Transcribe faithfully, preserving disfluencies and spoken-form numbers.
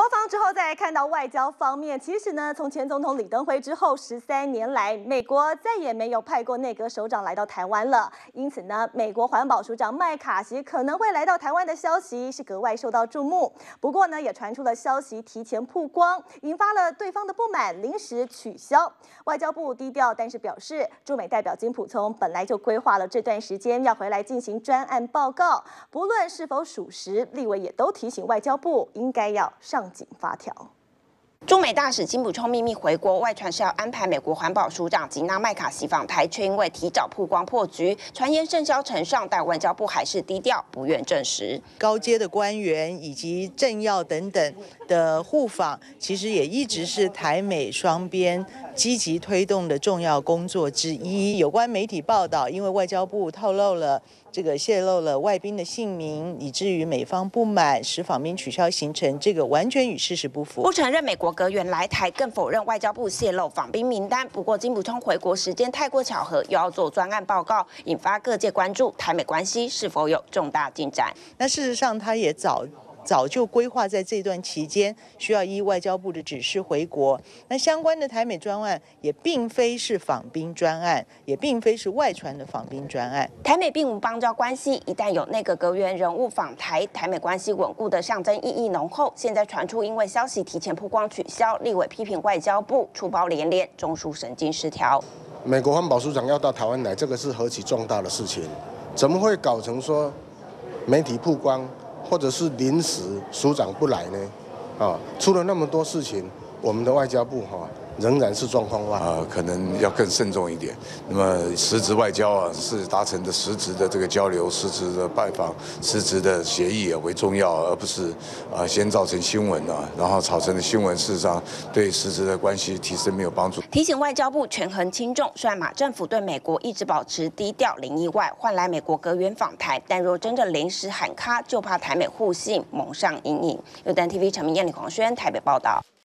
方之后，再来看到外交方面，其实呢，从前总统李登辉之后十三年来，美国再也没有派过内阁首长来到台湾了。因此呢，美国环保署长麦卡锡可能会来到台湾的消息是格外受到注目。不过呢，也传出了消息提前曝光，引发了对方的不满，临时取消。外交部低调，但是表示，驻美代表金溥聪本来就规划了这段时间要回来进行专案报告，不论是否属实，立委也都提醒外交部应该要上紧发条。 驻美大使金溥聪秘密回国，外传是要安排美国环保署长吉娜麦卡锡访台，却因为提早曝光破局，传言甚嚣尘上，但外交部还是低调，不愿证实。 高阶的官员以及政要等等的互访，其实也一直是台美双边积极推动的重要工作之一。有关媒体报道，因为外交部透露了这个泄露了外宾的姓名，以至于美方不满，使访宾取消行程，这个完全与事实不符。 不承认美国阁员来台，更否认外交部泄露访宾名单。不过金溥聪回国时间太过巧合，又要做专案报告，引发各界关注台美关系是否有重大进展。 那事实上，他也早。早就规划在这段期间需要依外交部的指示回国。那相关的台美专案也并非是访宾专案，也并非是外传的访宾专案。 台美并无邦交关系，一旦有内阁阁员人物访台，台美关系稳固的象征意义浓厚。现在传出因为消息提前曝光取消，立委批评外交部出包连连，中枢神经失调。 美国环保署长要到台湾来，这个是何其重大的事情，怎么会搞成说媒体曝光？或者是临时署长不来呢？啊，出了那么多事情，我们的外交部哈、啊、仍然是状况外。 呃，可能要更慎重一点。那么实质外交啊，是达成的实质的这个交流、实质的拜访、实质的协议啊为重要，而不是啊、呃、先造成新闻啊，然后造成的新闻事实上对实质的关系提升没有帮助。 提醒外交部权衡轻重，虽然马政府对美国一直保持低调零意外，换来美国阁员访台，但若真的临时喊卡，就怕台美互信蒙上阴影。有丹 T V 陈明燕、李黄轩台北报道。